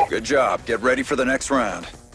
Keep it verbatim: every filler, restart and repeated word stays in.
Good job. Get ready for the next round.